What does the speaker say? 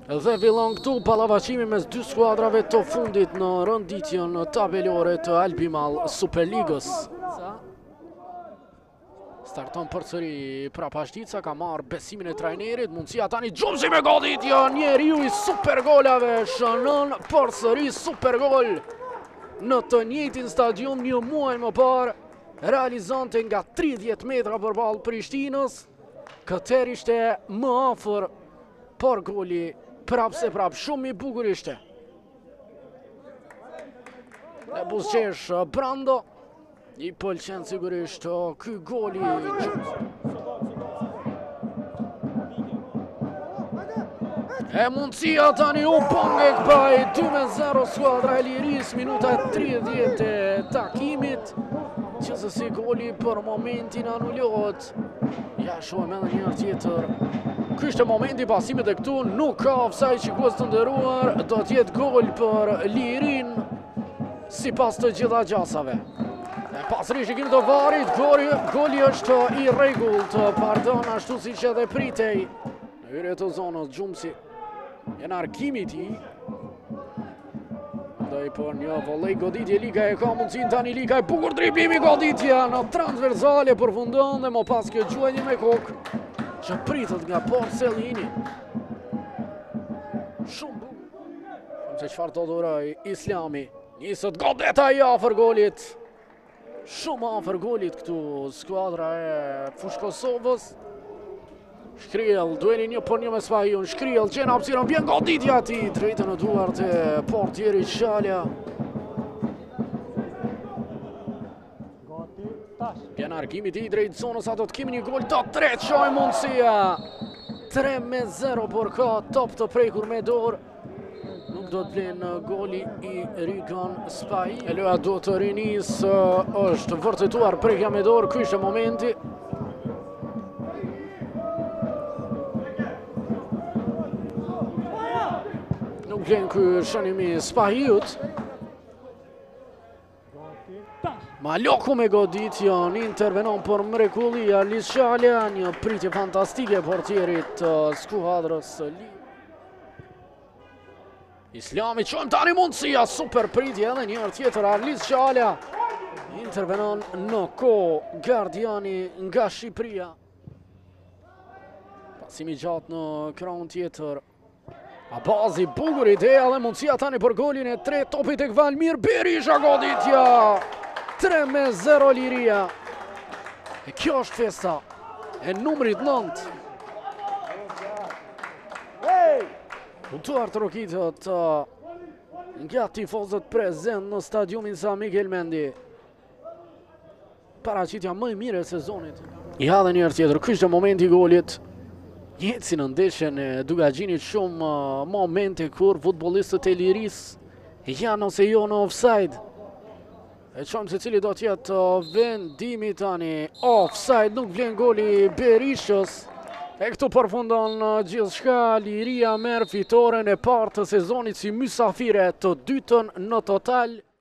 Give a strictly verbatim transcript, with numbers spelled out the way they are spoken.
Dhe fillon këtu ballavaqimi mes dy skuadrave të fundit në rënditjen tabelore të Albimall Superligës. Starton përsëri Prapashtica, ka marrë besimin e trajnerit, mundësia tani Gjumsi me goditje, njeriu i super golave, shënon përsëri super gol në të njëjtin stadium një muaj më parë, realizonte nga tridhjetë metra përballë Prishtinës. Këtëherë ishte më afër, por goli prap se prap shumë i bukur ishte. Dhe buzqesh Brando, i pëlqen sigurisht ky goli. E mundësia tani u ponge këpaj, dy me zero skuadra e Liris, minuta tridhjetë e takimit, që se si goli për momentin anullohet. Ja shohim edhe njërë tjetër. Ky ishte momenti pasimit e këtu, nuk ka offside shikues të nderuar, do t'jetë gol për Lirin, si pas të gjitha gjasave. E pasri shikim të varit, goli, goli është i rregullt, pardon, ashtu si që edhe pritej. Në hyrje të zonës, Gjumsi, jenë arkimi ti. Ndaj për një volej goditje, Lika e ka mundësin tani, Lika e bukur driblimi goditja në transversale përfundon dhe më pas kjo gjuajnje me kokë, që pritët nga Porcellini. Shumë bukur. Shumë se qëfar të duroj Islami. Njësët godeta i afër golit. Shumë afër golit këtu skuadra e Fush Kosovës. Shkriel, dueli një për një me Spahijun. Shkriel, gjena hapësirën, vjen goditja ti. Drejtë në duart e portieri Shalja. Pjen arkimi ti drejtë zonës, ato të kemi një gol të tretë, shoj mundësia. tre me zero për ka, top të prekur me dorë. Nuk do të vlen goli i Rigan Spahi. E loja do të rinis, është vërtetuar prekja me dorë, ky ishte momenti. Nuk vlen ky shënimi Spahijut. Maloku me goditjen, intervenon për mrekullia Lis Shalja, një pritje fantastike portierit të skuadrës Li. Islami qëmë tani mundësia, super pritje edhe njërë tjetër, Lis Shalja intervenon në ko, gardiani nga Shqipëria. Pasimi gjatë në kraun tjetër, Abazi, bukur ideja dhe mundësia tani për golin e tre, topit e Valmir Berisha goditja. tre me zero Liria. E kjo është festa e numrit nëntë. Puntuar të rokitët nga tifozët prezent në stadiumin sa Miguel Mendi. Paraqitja më e mire e sezonit. Ja dhe njërë tjetër, kështë momenti golit. Njëtë si në ndeshjen e Dugagjinit, shumë momente kur futbolistët e Liris janë ose jo në offside. E qëmë se cili do tjetë vendimi tani, offside, nuk vlen goli Berishës. E këtu përfundon gjithë shka, Liria merë fitoren e partë të sezonit si mysafire të dytën në total.